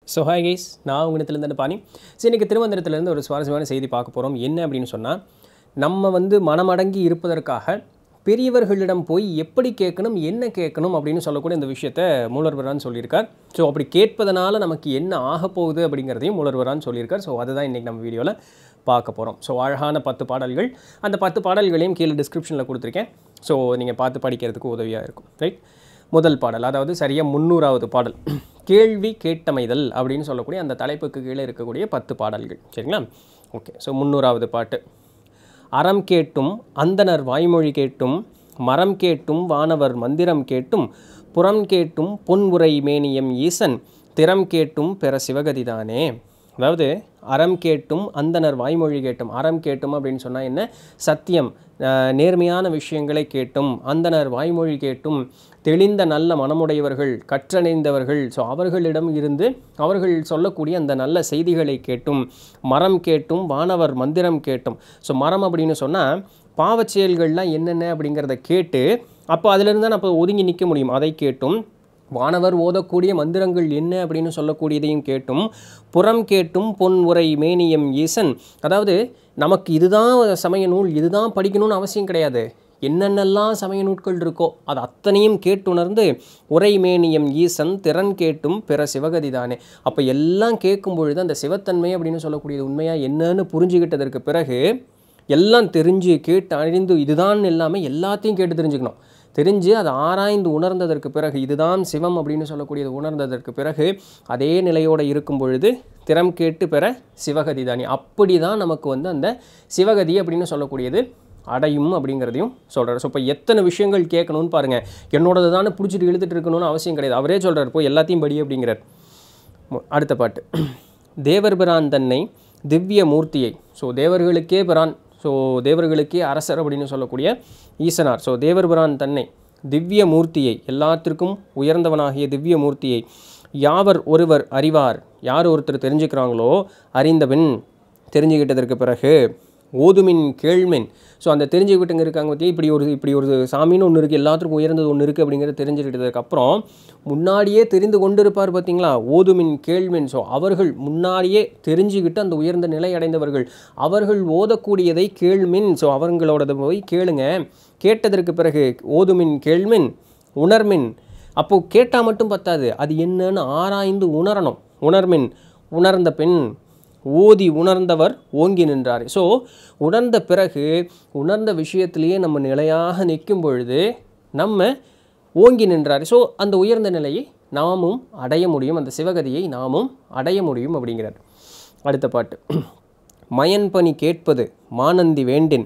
So hi guys, நான் உங்களிடத்துலேருந்து பாணி. சரி, இன்றைக்கி திருமந்திரத்துலேருந்து ஒரு சுவாரஸ்யமான செய்தி பார்க்க போகிறோம். என்ன அப்படின்னு சொன்னால், நம்ம மனமடங்கி இருப்பதற்காக பெரியவர்களிடம் போய் எப்படி கேட்கணும், என்ன கேட்கணும் அப்படின்னு சொல்லக்கூடிய இந்த விஷயத்தை மூலர்வரான் சொல்லியிருக்கார். ஸோ அப்படி கேட்பதனால நமக்கு என்ன ஆகப்போகுது அப்படிங்கிறதையும் மூலர்வரான் சொல்லியிருக்கார். ஸோ அதுதான் இன்றைக்கி நம்ம வீடியோவில் பார்க்க போகிறோம். ஸோ அழகான 10 பாடல்கள், அந்த 10 பாடல்களையும் கீழே டிஸ்கிரிப்ஷனில் கொடுத்துருக்கேன். ஸோ நீங்கள் பார்த்து படிக்கிறதுக்கு உதவியாக இருக்கும். ரைட், முதல் பாடல், அதாவது சரியாக 300வது பாடல், கேள்வி கேட்டமைதல் அப்படின்னு சொல்லக்கூடிய அந்த தலைப்புக்கு கீழே இருக்கக்கூடிய 10 பாடல்கள். சரிங்களா? ஓகே. ஸோ 300வது பாட்டு, அறம் கேட்டும் அந்தனர் வாய்மொழி கேட்டும் மரம் கேட்டும் வானவர் மந்திரம் கேட்டும் புறம் கேட்டும் பொன் உரை மேனியம் ஈசன் திறம் கேட்டும் பெற சிவகதிதானே. அதாவது அறம் கேட்டும் அந்தனர் வாய்மொழி கேட்டும், அறம் கேட்டும் அப்படின்னு சொன்னால் என்ன, சத்தியம், நேர்மையான விஷயங்களை கேட்டும், அந்தனர் வாய்மொழி கேட்டும், தெளிந்த நல்ல மனமுடையவர்கள், கற்றணைந்தவர்கள், ஸோ அவர்களிடம் இருந்து அவர்கள் சொல்லக்கூடிய அந்த நல்ல செய்திகளை கேட்டும், மரம் கேட்டும் வானவர் மந்திரம் கேட்டும். ஸோ மரம் அப்படின்னு சொன்னால் பாவச் செயல்கள்லாம் என்னென்ன அப்படிங்கிறத கேட்டு, அப்போ அதிலிருந்து தான் அப்போ ஒதுங்கி நிற்க முடியும். அதை கேட்டும், வானவர் ஓதக்கூடிய மந்திரங்கள் என்ன அப்படின்னு சொல்லக்கூடியதையும் கேட்டும், புறம் கேட்டும் பொன் உரை மேனியம் ஈசன். அதாவது நமக்கு இதுதான் சமய நூல், இதுதான் படிக்கணும்னு அவசியம் கிடையாது. என்னென்னலாம் சமய நூட்கள் இருக்கோ அது அத்தனையும் கேட்டுணர்ந்து உரை மேனியம் ஈசன் திறன் கேட்டும் பிற சிவகதி தானே. அப்போ எல்லாம் கேட்கும் பொழுது அந்த சிவத்தன்மை அப்படின்னு சொல்லக்கூடியது உண்மையாக என்னன்னு புரிஞ்சுக்கிட்டதற்கு பிறகு எல்லாம் தெரிஞ்சு கேட்டு அழிந்து இதுதான் எல்லாமே எல்லாத்தையும் கேட்டு தெரிஞ்சுக்கணும். தெரிஞ்சு அதை ஆராய்ந்து உணர்ந்ததற்கு பிறகு இதுதான் சிவம் அப்படின்னு சொல்லக்கூடியது உணர்ந்ததற்கு பிறகு அதே நிலையோடு இருக்கும் பொழுது திறம் கேட்டு பெற சிவகதி தானே. அப்படி தான் நமக்கு அந்த சிவகதி அப்படின்னு சொல்லக்கூடியது அடையும் அப்படிங்கிறதையும் சொல்கிறார். ஸோ இப்போ எத்தனை விஷயங்கள் கேட்கணும்னு பாருங்கள். என்னோடது தானே பிடிச்சிட்டு இழுத்துட்டு இருக்கணும்னு அவசியம் கிடையாது. அவரே சொல்கிறார், போய் எல்லாத்தையும் படி அப்படிங்கிறார். அடுத்த பாட்டு, தேவர் பிரான் தன்னை திவ்ய மூர்த்தியை. ஸோ தேவர்களுக்கே பிரான், ஸோ தேவர்களுக்கே அரசர் அப்படின்னு சொல்லக்கூடிய ஈசனார். ஸோ தேவர் பிரான் தன்னை திவ்ய மூர்த்தியை, எல்லாத்திற்கும் உயர்ந்தவனாகிய திவ்ய மூர்த்தியை, யாவர் ஒருவர் அறிவார், யார் ஒருத்தர் தெரிஞ்சுக்கிறாங்களோ அறிந்தபின், தெரிஞ்சுக்கிட்டதற்கு பிறகு ஓதுமின் கேள்மின். ஸோ அந்த தெரிஞ்சுக்கிட்டுங்க இருக்காங்க பற்றி இப்படி ஒரு சாமின்னு ஒன்று இருக்குது, எல்லாத்துக்கும் உயர்ந்தது ஒன்று இருக்குது அப்படிங்கிறத தெரிஞ்சுக்கிட்டதுக்கப்புறம் முன்னாடியே தெரிந்து கொண்டு இருப்பார் பார்த்தீங்களா, ஓதுமின் கேள்மின். ஸோ அவர்கள் முன்னாடியே தெரிஞ்சுக்கிட்டு அந்த உயர்ந்த நிலை அடைந்தவர்கள், அவர்கள் ஓதக்கூடியதை கேள்மின். ஸோ அவங்களோடது போய் கேளுங்க. கேட்டதற்கு பிறகு ஓதுமின் கேள்மின் உணர்மின். அப்போது கேட்டால் மட்டும் பத்தாது, அது என்னன்னு ஆராய்ந்து உணரணும். உணர்மின், உணர்ந்த பின் ஓதி உணர்ந்தவர் ஓங்கி நின்றார். ஸோ உணர்ந்த பிறகு உணர்ந்த விஷயத்திலேயே நம்ம நிலையாக நிற்கும் பொழுது நம்ம ஓங்கி நின்றார். ஸோ அந்த உயர்ந்த நிலையை நாமும் அடைய முடியும், அந்த சிவகதியை நாமும் அடைய முடியும் அப்படிங்கிறார். அடுத்த பாட்டு, மயன்பணி கேட்பது மானந்தி வேண்டின்,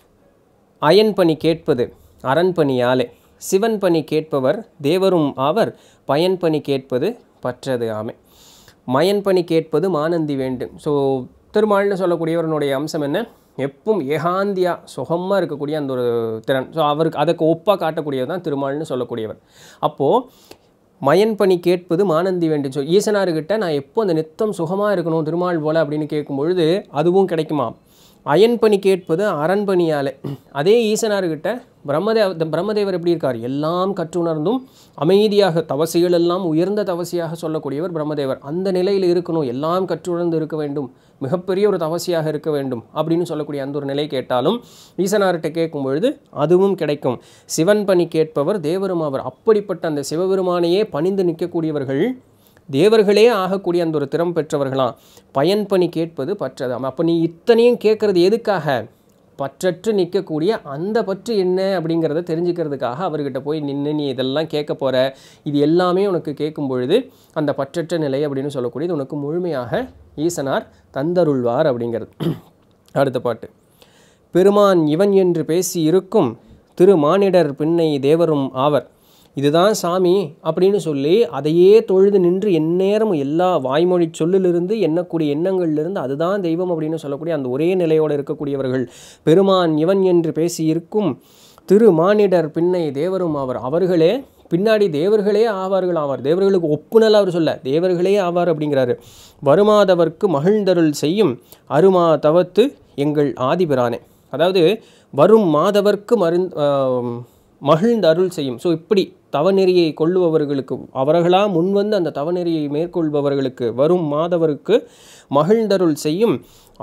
அயன்பணி கேட்பது அரண்பணியாலே, சிவன் பணி கேட்பவர் தேவரும் ஆவர், பயன்பணி கேட்பது பற்றது ஆமை. மயன்பணி கேட்பது மானந்தி வேண்டும். ஸோ திருமால்னு சொல்லக்கூடியவருடைய அம்சம் என்ன, எப்பவும் ஏகாந்தியாக சுகமாக இருக்கக்கூடிய அந்த ஒரு திறன். ஸோ அவருக்கு அதுக்கு ஒப்பாக காட்டக்கூடியவர் தான் திருமால்னு சொல்லக்கூடியவர். அப்போது மயன்பணி கேட்பது மானந்தி வேண்டும். ஸோ ஈசனார்கிட்ட நான் எப்போ அந்த நித்தம் சுகமாக இருக்கணும் திருமால் போல் அப்படின்னு கேட்கும் பொழுது அதுவும் கிடைக்குமா. அயன்பணி கேட்பது அரண்பணியாலே, அதே ஈசனார்கிட்ட பிரம்மதேவர் எப்படி இருக்கார், எல்லாம் கற்றுணர்ந்தும் அமைதியாக தவசிகள் எல்லாம் உயர்ந்த தவசியாக சொல்லக்கூடியவர் பிரம்மதேவர். அந்த நிலையில் இருக்கணும், எல்லாம் கற்றுணர்ந்து இருக்க வேண்டும், மிகப்பெரிய ஒரு தவசியாக இருக்க வேண்டும் அப்படின்னு சொல்லக்கூடிய அந்த ஒரு நிலை கேட்டாலும் ஈசனார்கிட்ட கேட்கும் பொழுது அதுவும் கிடைக்கும். சிவன் பணி கேட்பவர் தேவரும் அவர். அப்படிப்பட்ட அந்த சிவபெருமானையே பணிந்து நிற்கக்கூடியவர்கள் தேவர்களே ஆகக்கூடிய அந்த ஒரு திறம் பெற்றவர்களாம். பயன்பணி கேட்பது பற்றதாம். அப்போ நீ இத்தனையும் கேட்குறது எதுக்காக, பற்றற்று நிற்கக்கூடிய அந்த பற்று என்ன அப்படிங்கிறத தெரிஞ்சுக்கிறதுக்காக அவர்கிட்ட போய் நின்று நீ இதெல்லாம் கேட்க போகிற. இது எல்லாமே உனக்கு கேட்கும் பொழுது அந்த பற்றற்ற நிலை அப்படின்னு சொல்லக்கூடியது உனக்கு முழுமையாக ஈசனார் தந்தருள்வார் அப்படிங்கிறது. அடுத்த பாட்டு, பெருமான் இவன் என்று பேசி இருக்கும் திருமானிடர் பின்னை தேவரும் ஆவர். இதுதான் சாமி அப்படின்னு சொல்லி அதையே தொழுது நின்று எந்நேரமும் எல்லா வாய்மொழி சொல்லிலிருந்து எண்ணக்கூடிய எண்ணங்கள்லேருந்து அதுதான் தெய்வம் அப்படின்னு சொல்லக்கூடிய அந்த ஒரே நிலையோடு இருக்கக்கூடியவர்கள். பெருமான் இவன் என்று பேசி இருக்கும் திருமானிடர் பின்னை தேவரும் ஆவர். அவர்களே பின்னாடி தேவர்களே ஆவார்கள் ஆவார். தேவர்களுக்கு ஒப்புணல் அவர் சொல்ல, தேவர்களே ஆவார் அப்படிங்கிறாரு. வருமாதவர்க்கு மகிழ்ந்தருள் செய்யும் அருமா தவத்து எங்கள் ஆதிபிரானே. அதாவது வரும் மாதவர்க்கு மகிழ்ந்து அருள் செய்யும். ஸோ இப்படி தவநெறியை கொள்ளுபவர்களுக்கு, அவர்களாக முன்வந்து அந்த தவநெறியை மேற்கொள்பவர்களுக்கு, வரும் மாதவருக்கு மகிழ்ந்தருள் செய்யும்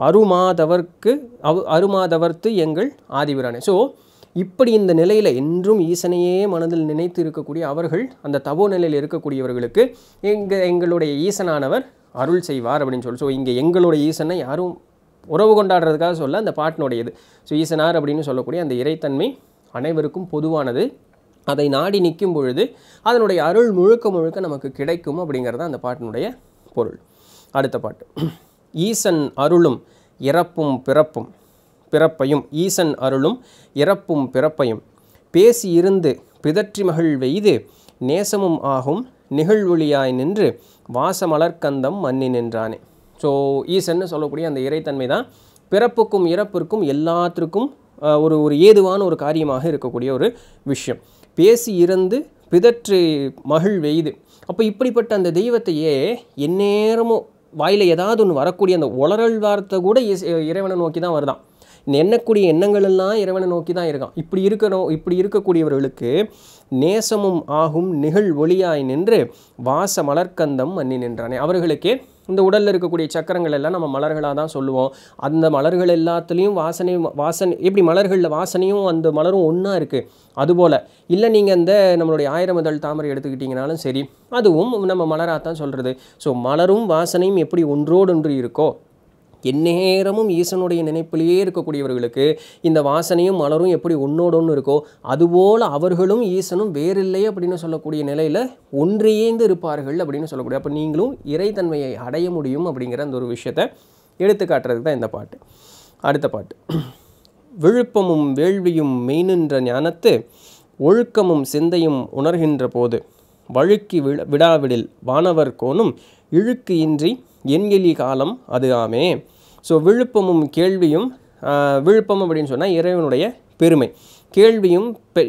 அருமாதவர்க்கு எங்கள் ஆதிபிரானே. ஸோ இப்படி இந்த நிலையில் என்றும் ஈசனையே மனதில் நினைத்து இருக்கக்கூடிய அவர்கள், அந்த தவோ நிலையில் இருக்கக்கூடியவர்களுக்கு எங்களுடைய ஈசனானவர் அருள் செய்வார் அப்படின்னு சொல்லி. ஸோ இங்கே எங்களுடைய ஈசனை யாரும் உறவு கொண்டாடுறதுக்காக சொல்ல அந்த பாட்டினுடையது. ஸோ ஈசனார் அப்படின்னு சொல்லக்கூடிய அந்த இறைத்தன்மை அனைவருக்கும் பொதுவானது. அதை நாடி நிற்கும் பொழுது அதனுடைய அருள் முழுக்க முழுக்க நமக்கு கிடைக்கும் அப்படிங்கிறது அந்த பாட்டினுடைய பொருள். அடுத்த பாட்டு. ஈசன் அருளும் இறப்பும் பிறப்பையும், ஈசன் அருளும் இறப்பும் பிறப்பையும் பேசி இருந்து பிதற்றி மகிழ் வெய்து நேசமும் ஆகும் நிகழ்வொளியாய் நின்று வாசமலர்கந்தம் மன்னி நின்றானே. ஸோ ஈசன்னு சொல்லக்கூடிய அந்த இறைத்தன்மை தான் பிறப்புக்கும் இறப்பிற்கும் எல்லாத்திற்கும் ஒரு ஏதுவான ஒரு காரியமாக இருக்கக்கூடிய ஒரு விஷயம். பேசி இருந்து பிதற்று மகிழ் வெய்து. அப்போ இப்படிப்பட்ட அந்த தெய்வத்தையே எந்நேரமும் வாயில் ஏதாவது ஒன்று வரக்கூடிய அந்த உளறல் வார்த்தை கூட இறைவனை நோக்கி தான் வருதான். எண்ணக்கூடிய எண்ணங்கள் எல்லாம் இறைவனை நோக்கி தான் இருக்கான். இப்படி இருக்கக்கூடியவர்களுக்கு நேசமும் ஆகும் நிகழ் ஒளியாய் நின்று வாச மலர்கந்தம் மன்னி நின்றானே. அவர்களுக்கே இந்த உடலில் இருக்கக்கூடிய சக்கரங்கள் எல்லாம் நம்ம மலர்களாக தான் சொல்லுவோம். அந்த மலர்கள் எல்லாத்துலேயும் வாசனை எப்படி மலர்களில் வாசனையும் அந்த மலரும் ஒன்றா இருக்குது. அதுபோல் இல்லை நீங்கள் இந்த நம்மளுடைய 1000 இதழ் தாமரை எடுத்துக்கிட்டிங்கனாலும் சரி, அதுவும் நம்ம மலராக தான் சொல்கிறது. ஸோ மலரும் வாசனையும் எப்படி ஒன்றோடொன்று இருக்கோ, எந்நேரமும் ஈசனுடைய நினைப்பிலேயே இருக்கக்கூடியவர்களுக்கு இந்த வாசனையும் மலரும் எப்படி ஒன்றோடொன்று இருக்கோ, அதுபோல் அவர்களும் ஈசனும் வேறில்லை அப்படின்னு சொல்லக்கூடிய நிலையில் ஒன்றியேந்து இருப்பார்கள் அப்படின்னு சொல்லக்கூடிய. அப்போ நீங்களும் இறைத்தன்மையை அடைய முடியும் அப்படிங்கிற அந்த ஒரு விஷயத்தை எடுத்துக்காட்டுறதுக்கு தான் இந்த பாட்டு. அடுத்த பாட்டு. விழுப்பமும் வேள்வியும் மெய்நின்ற ஞானத்து ஒழுக்கமும் சிந்தையும் உணர்கின்ற போது வழுக்கி விடாவிடில் வானவர் கோனும் இழுக்கு இன்றி எண்கெளி காலம் அது ஆமே. ஸோ விழுப்பமும் கேள்வியும், விழுப்பம் அப்படின்னு சொன்னால் இறைவனுடைய பெருமை, கேள்வியும்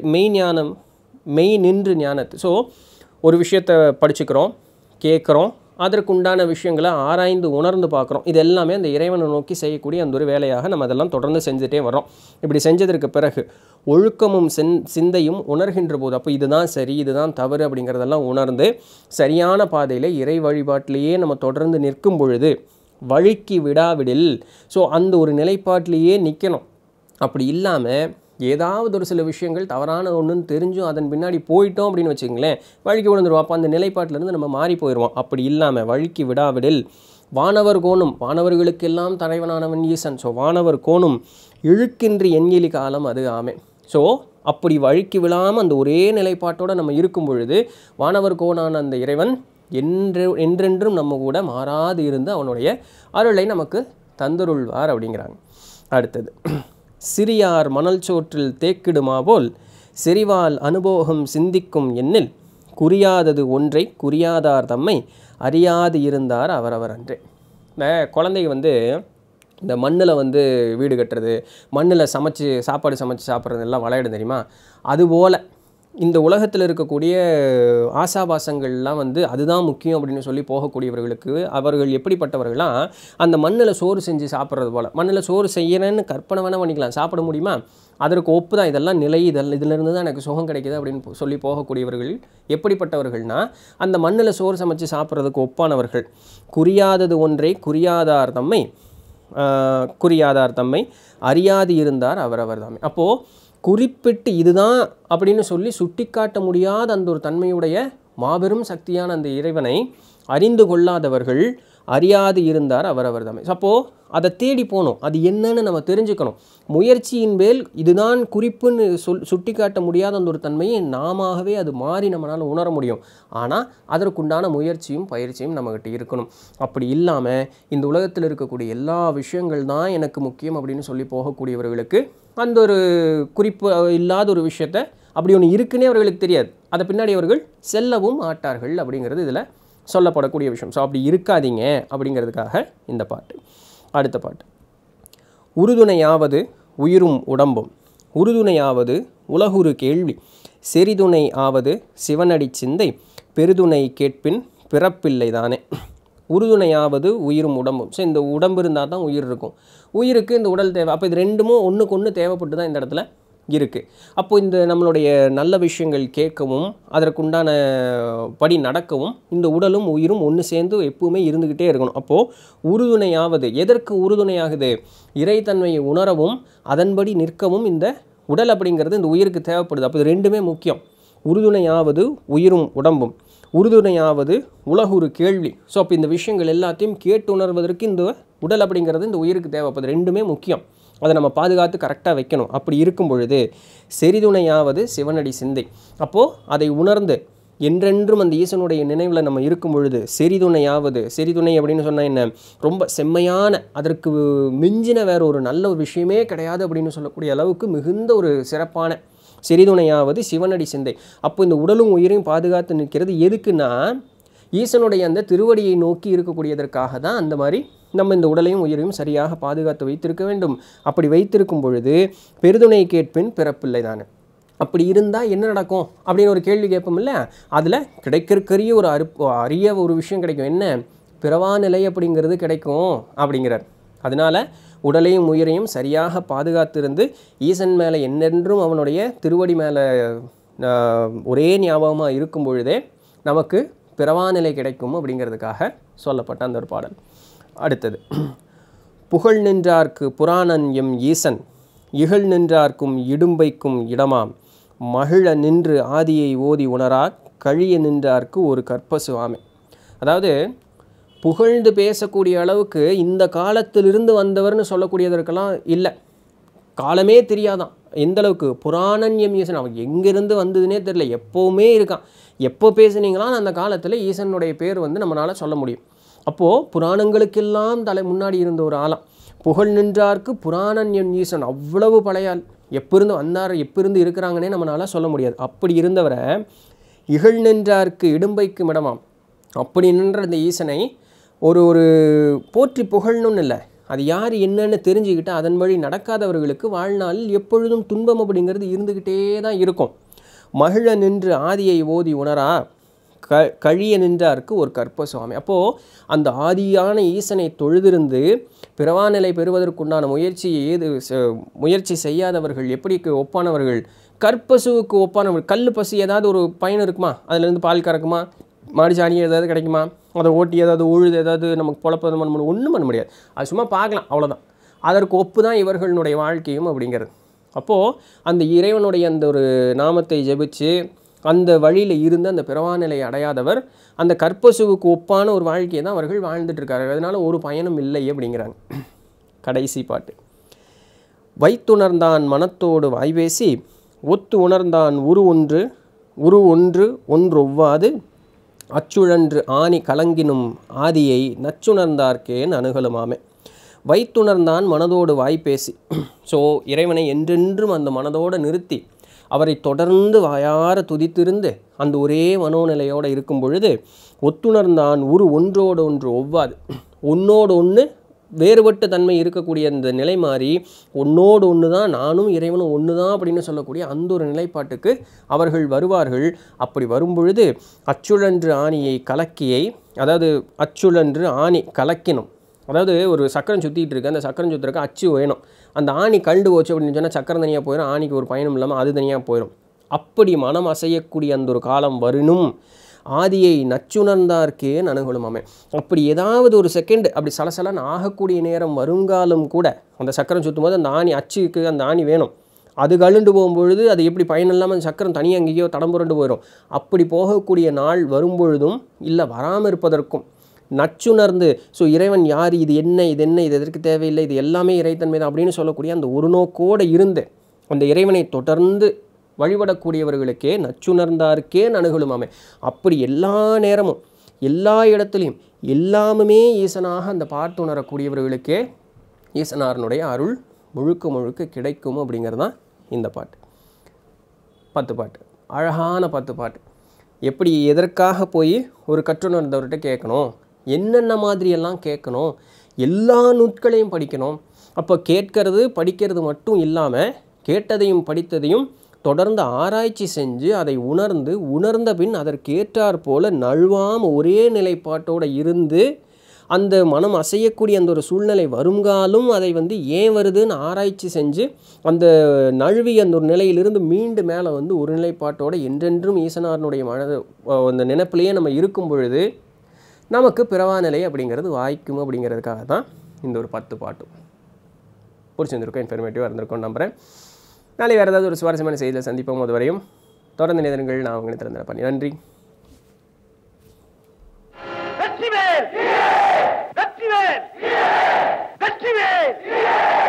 மெய் நின்று ஞானத்து. ஸோ ஒரு விஷயத்தை படிச்சுக்கிறோம், கேட்குறோம், அதற்குண்டான விஷயங்களை ஆராய்ந்து உணர்ந்து பார்க்குறோம். இது எல்லாமே அந்த இறைவனை நோக்கி செய்யக்கூடிய அந்த ஒரு வேலையாக நம்ம அதெல்லாம் தொடர்ந்து செஞ்சுட்டே வரோம். இப்படி செஞ்சதற்கு பிறகு ஒழுக்கமும் சிந்தையும் உணர்கின்ற போது, அப்போ இதுதான் சரி இதுதான் தவறு அப்படிங்கிறதெல்லாம் உணர்ந்து சரியான பாதையில் இறை வழிபாட்டிலேயே நம்ம தொடர்ந்து நிற்கும் பொழுது வழுக்கி விடாவிடில், ஸோ அந்த ஒரு நிலைப்பாட்டிலேயே நிற்கணும். அப்படி இல்லாமல் ஏதாவது ஒரு சில விஷயங்கள் தவறான ஒன்றுன்னு தெரிஞ்சும் அதன் பின்னாடி போயிட்டோம் அப்படின்னு வச்சுங்களேன், வழுக்கி விழுந்துருவோம். அப்போ அந்த நிலைப்பாட்டிலேருந்து நம்ம மாறி போயிடுவோம். அப்படி இல்லாமல் வழுக்கி விடாவிடில் வானவர் கோணும், வானவர்களுக்கெல்லாம் தலைவனானவன் ஈசன். ஸோ வானவர் கோணும் இழுக்கின்றி எண்கெளி காலம் அது ஆமே. ஸோ அப்படி வழுக்கி விழாமல் அந்த ஒரே நிலைப்பாட்டோடு நம்ம இருக்கும் பொழுது வானவர் கோனான அந்த இறைவன் என்றென்றும் நம்ம கூட மாறாது இருந்து அவனுடைய அருளை நமக்கு தந்தருள்வார் அப்படிங்கிறாங்க. அடுத்தது. சிறியார் மணல் சோற்றில் தேக்கிடுமா போல் செறிவால் அனுபோகம் சிந்திக்கும் எண்ணில் குறியாதது ஒன்றை குறியாதார் தம்மை அறியாது இருந்தார் அவரவர் அன்றே. இந்த குழந்தைங்க இந்த மண்ணில் வீடு கட்டுறது, மண்ணில் சாப்பாடு சமைச்சு சாப்பிட்றது எல்லாம் விளையாடும் தெரியுமா? அதுபோல் இந்த உலகத்தில் இருக்கக்கூடிய ஆசாபாசங்கள்லாம் அதுதான் முக்கியம் அப்படின்னு சொல்லி போகக்கூடியவர்களுக்கு அவர்கள் எப்படிப்பட்டவர்கள்லாம் அந்த மண்ணில் சோறு செஞ்சு சாப்பிட்றது போல். மண்ணில் சோறு செய்யறேன்னு கற்பனை வேணால் பண்ணிக்கலாம், சாப்பிட முடியுமா? அதற்கு ஒப்பு தான் இதெல்லாம் நிலை, இதிலிருந்து தான் எனக்கு சுகம் கிடைக்கிது அப்படின்னு சொல்லி போகக்கூடியவர்கள் எப்படிப்பட்டவர்கள்னால் அந்த மண்ணில் சோறு சமைச்சு சாப்பிட்றதுக்கு ஒப்பானவர்கள். குறியாதது ஒன்றை குறியாதார் தம்மை அறியாது இருந்தார் அவரவர் தாமே. அப்போது குறிப்பிட்டு இதுதான் அப்படின்னு சொல்லி சுட்டிக்காட்ட முடியாத அந்த ஒரு தன்மையுடைய மாபெரும் சக்தியான அந்த இறைவனை அறிந்து கொள்ளாதவர்கள் அறியாது இருந்தார் அவரவர் தாமே. அப்போது அதை தேடி போகணும், அது என்னன்னு நம்ம தெரிஞ்சுக்கணும். முயற்சியின் மேல் இதுதான் குறிப்புன்னு சுட்டிக்காட்ட முடியாத அந்த ஒரு தன்மையை நாமவே அது மாறி நம்மளால் உணர முடியும். ஆனால் அதற்குண்டான முயற்சியும் பயிற்சியும் நம்மகிட்ட இருக்கணும். அப்படி இல்லாமல் இந்த உலகத்தில் இருக்கக்கூடிய எல்லா விஷயங்கள் தான் எனக்கு முக்கியம் அப்படின்னு சொல்லி போகக்கூடியவர்களுக்கு அந்த ஒரு குறிப்பு இல்லாத ஒரு விஷயத்த அப்படி ஒன்று இருக்குன்னே அவர்களுக்கு தெரியாது, அதை பின்னாடி அவர்கள் செல்லவும் மாட்டார்கள் அப்படிங்கிறது இதில் சொல்லப்படக்கூடிய விஷயம். ஸோ அப்படி இருக்காதீங்க அப்படிங்கிறதுக்காக இந்த பாட்டு. அடுத்த பாட்டு. உறுதுணையாவது உயிரும் உடம்பும் உறுதுணையாவது உலகுரு கேள்வி செறிதுணை ஆவது சிவனடி சிந்தை பெருதுணை கேட்பின் பிறப்பில்லை தானே. உறுதுணையாவது உயிரும் உடம்பும். ஸோ இந்த உடம்பு இருந்தால் தான் உயிர் இருக்கும், உயிருக்கு இந்த உடல் தேவை. அப்போ இது ரெண்டுமும் ஒன்றுக்கு ஒன்று தேவைப்பட்டு தான் இந்த இடத்துல இருக்குது. அப்போ இந்த நம்மளுடைய நல்ல விஷயங்கள் கேட்கவும் அதற்குண்டான படி நடக்கவும் இந்த உடலும் உயிரும் ஒன்று சேர்ந்து எப்பவுமே இருந்துக்கிட்டே இருக்கணும். அப்போது உறுதுணையாவது எதற்கு உறுதுணையாகுது? இறைத்தன்மையை உணரவும் அதன்படி நிற்கவும் இந்த உடல் அப்படிங்கிறது இந்த உயிருக்கு தேவைப்படுது. அப்போ இது ரெண்டுமே முக்கியம். உறுதுணையாவது உயிரும் உடம்பும், உறுதுணையாவது உலகுறு கேள்வி. ஸோ அப்போ இந்த விஷயங்கள் எல்லாத்தையும் கேட்டு உணர்வதற்கு இந்த உடல் அப்படிங்கிறது இந்த உயிருக்கு தேவைப்படுது. ரெண்டுமே முக்கியம். அதை நம்ம பாதுகாத்து கரெக்டாக வைக்கணும். அப்படி இருக்கும் பொழுது செறிதுணையாவது சிவனடி சிந்தை. அப்போது அதை உணர்ந்து என்றென்றும் அந்த ஈசனுடைய நினைவில் நம்ம இருக்கும் பொழுது செறிதுணையாவது, செறிதுணை அப்படின்னு சொன்னால் என்ன, ரொம்ப செம்மையான, அதற்கு மிஞ்சின வேற ஒரு நல்ல ஒரு விஷயமே கிடையாது அப்படின்னு சொல்லக்கூடிய அளவுக்கு மிகுந்த ஒரு சிறப்பான செறிதுணையாவது சிவனடி சிந்தை. அப்போ இந்த உடலும் உயிரையும் பாதுகாத்து நிற்கிறது எதுக்குன்னா ஈசனுடைய அந்த திருவடியை நோக்கி இருக்கக்கூடியதற்காக தான் அந்த மாதிரி நம்ம இந்த உடலையும் உயிரையும் சரியாக பாதுகாத்து வைத்திருக்க வேண்டும். அப்படி வைத்திருக்கும் பொழுது பெருதுணை கேட்பின் பிறப்பில்லை தானே. அப்படி இருந்தால் என்ன நடக்கும் அப்படின்னு ஒரு கேள்வி கேட்போம் இல்லை? அதில் கிடைக்கிறக்கரிய ஒரு அரிய ஒரு விஷயம் கிடைக்கும். என்ன? பிறவா நிலை அப்படிங்கிறது கிடைக்கும் அப்படிங்கிறார். அதனால் உடலையும் உயிரையும் சரியாக பாதுகாத்திருந்து ஈசன் மேலே என்னென்றும் அவனுடைய திருவடி மேலே ஒரே ஞாபகமாக இருக்கும் பொழுதே நமக்கு பிறவா நிலை கிடைக்கும் அப்படிங்கிறதுக்காக சொல்லப்பட்ட அந்த ஒரு பாடல். அடுத்தது, புகழ் நின்றார்க்கு புராணன் எம் ஈசன், இகழ் நின்றார்க்கும் இடும்பைக்கும் இடமாம், மகிழ நின்று ஆதியை ஓதி உணரா கழிய நின்றார்க்கு ஒரு கற்பசுவாமே. அதாவது புகழ்ந்து பேசக்கூடிய அளவுக்கு இந்த காலத்திலிருந்து வந்தவர்னு சொல்லக்கூடியதற்கெல்லாம் இல்லை, காலமே தெரியாதான். எந்த அளவுக்கு புராணன் எம் ஈசன், அவன் எங்கேருந்து வந்ததுன்னே தெரியல, எப்போவுமே இருக்கான். எப்போ பேசுனீங்களான்னு அந்த காலத்தில் ஈசனுடைய பேர் நம்மளால் சொல்ல முடியும். அப்போது புராணங்களுக்கெல்லாம் முன்னாடி இருந்த ஒரு ஆளாம். புகழ் நின்றார்க்கு புராணன் எம் ஈசன், அவ்வளவு பழையாள், எப்போ இருந்து வந்தார் எப்போ இருந்து இருக்கிறாங்கன்னே நம்மளால் சொல்ல முடியாது. அப்படி இருந்தவரை இகழ் நின்றார்க்கு இடும்பைக்கும் இடமாம். அப்படி நின்ற இந்த ஈசனை ஒரு போற்றி புகழணும்னு இல்லை, அது யார் என்னன்னு தெரிஞ்சுக்கிட்டு அதன் வழி நடக்காதவர்களுக்கு வாழ்நாளில் எப்பொழுதும் துன்பம் அப்படிங்கிறது இருந்துக்கிட்டே தான் இருக்கும். மகிழ நின்று ஆதியை ஓதி உணரா கழிய நின்றார்க்கு ஒரு கற்பசுவாமி. அப்போது அந்த ஆதியான ஈசனை தொழுதிருந்து பிறவாநிலை பெறுவதற்குண்டான முயற்சி செய்யாதவர்கள் எப்படி ஒப்பானவர்கள்? கற்பசுவுக்கு ஒப்பானவர்கள். கல் பசு ஏதாவது ஒரு பயன் இருக்குமா? அதுலேருந்து பால் கறக்குமா? மாடி சாணி ஏதாவது கிடைக்குமா? அதை ஓட்டி ஏதாவது உழுது ஏதாவது நமக்கு பொழப்பது ஒன்றும் பண்ண முடியாது. அது சும்மா பார்க்கலாம், அவ்வளோதான். அதற்கு ஒப்பு தான் இவர்களுடைய வாழ்க்கையும் அப்படிங்கிறது. அப்போது அந்த இறைவனுடைய அந்த ஒரு நாமத்தை ஜெபிச்சு அந்த வழியில் இருந்து அந்த பிறவாநிலையை அடையாதவர் அந்த கற்பசுவுக்கு ஒப்பான ஒரு வாழ்க்கையை தான் அவர்கள் வாழ்ந்துட்டுருக்கார்கள். அதனால் ஒரு பயனும் இல்லை அப்படிங்கிறாங்க. கடைசி பாட்டு, வைத்துணர்ந்தான் மனத்தோடு வாய்வேசி ஒத்து உணர்ந்தான் உரு ஒன்று ஒவ்வொவ்வாது அச்சுழன்று ஆணி கலங்கினும் ஆதியை நச்சுணர்ந்தார்க்கேன் அணுகலுமாமே. வைத்துணர்ந்தான் மனதோடு வாய்ப்பேசி. ஸோ இறைவனை என்றென்றும் அந்த மனதோடு நிறுத்தி அவரை தொடர்ந்து வாயார துதித்திருந்து அந்த ஒரே மனோநிலையோடு இருக்கும் பொழுது ஒத்துணர்ந்தான் ஒன்றோடு ஒன்று ஒவ்வாது, ஒன்னோடு ஒன்று வேறுபட்ட தன்மை இருக்கக்கூடிய அந்த நிலை மாறி ஒன்னோடு ஒன்று தான், நானும் இறைவனும் ஒன்று தான் அப்படின்னு சொல்லக்கூடிய அந்த ஒரு நிலைப்பாட்டுக்கு அவர்கள் வருவார்கள். அப்படி வரும்பொழுது அச்சுழன்று ஆணியை கலக்கியை, அதாவது அச்சுழன்று ஆணி கலக்கினும், அதாவது ஒரு சக்கரம் சுற்றிட்டு இருக்கு, அந்த சக்கரம் சுற்றுறக்கு அச்சு வேணும். அந்த ஆணி கண்டு போச்சு அப்படின்னு சொன்னால் சக்கரம் தனியாக போயிடும், ஆணிக்கு ஒரு பயனும் இல்லாமல் அது தனியாக போயிடும். அப்படி மனம் அசையக்கூடிய அந்த ஒரு காலம் வரணும். ஆதியை நச்சுணர்ந்தார்க்கே அணுகலுமாமே. அப்படி ஏதாவது ஒரு செகண்ட் அப்படி சலசலன்னு ஆகக்கூடிய நேரம் வருங்காலம் கூட அந்த சக்கரம் சுற்றும் போது அந்த ஆணி அச்சுக்கு அந்த ஆணி வேணும். அது கழுண்டு போகும்பொழுது அது எப்படி பயனில்லாமல் அந்த சக்கரம் தனியாக எங்கேயோ தடம்புரண்டு போயிடும். அப்படி போகக்கூடிய நாள் வரும்பொழுதும் இல்லை வராமல் இருப்பதற்கும் நச்சுணர்ந்து, ஸோ இறைவன் யார், இது என்ன இது எதற்கு தேவையில்லை, இது எல்லாமே இறைத்தன்மை தான் அப்படின்னு சொல்லக்கூடிய அந்த ஒரு நோக்கோடு இருந்து அந்த இறைவனை தொடர்ந்து வழிபடக்கூடியவர்களுக்கே நச்சுணர்ந்தார்க்கே அணுகலுமாமே. அப்படி எல்லா நேரமும் எல்லா இடத்துலையும் எல்லாமுமே ஈசனாக அந்த பார்த்து உணரக்கூடியவர்களுக்கே ஈசனாரனுடைய அருள் முழுக்க கிடைக்கும் அப்படிங்கிறது தான் இந்த பாட்டு. 10 பாட்டு, அழகான 10 பாட்டு. எப்படி எதற்காக போய் ஒரு கற்றுணர்ந்தவர்கிட்ட கேட்கணும், என்னென்ன மாதிரியெல்லாம் கேட்கணும், எல்லா நூட்களையும் படிக்கணும். அப்போ கேட்கறது படிக்கிறது மட்டும் இல்லாமல் கேட்டதையும் படித்ததையும் தொடர்ந்து ஆராய்ச்சி செஞ்சு அதை உணர்ந்த பின் அதற்கேற்றாற் போல நழுவாமல் ஒரே நிலைப்பாட்டோடு இருந்து அந்த மனம் அசையக்கூடிய அந்த ஒரு சூழ்நிலை வருங்காலும் அதை வந்து ஏன் வருதுன்னு ஆராய்ச்சி செஞ்சு அந்த நழுவி அந்த ஒரு நிலையிலிருந்து மீண்டு மேலே வந்து ஒரு நிலைப்பாட்டோட என்றென்றும் ஈசனாரனுடைய மனது அந்த நினைப்பிலேயே நம்ம இருக்கும் பொழுது நமக்கு பிறவா நிலை அப்படிங்கிறது வாய்க்கும் அப்படிங்கிறதுக்காக தான் இந்த ஒரு 10 பாட்டும். பிடிச்சிருந்திருக்கும், இன்ஃபர்மேட்டிவாக இருந்திருக்கும் நம்புகிறேன். நாளை வேறு ஏதாவது ஒரு சுவாரஸ்யமான செய்தியில் சந்திப்போம். அது வரையும் தொடர்ந்து நேரங்கள் நான் உங்களை திறந்த பண்ணி நன்றி. வெற்றிவேல் வெற்றிவேல் வெற்றிவேல்.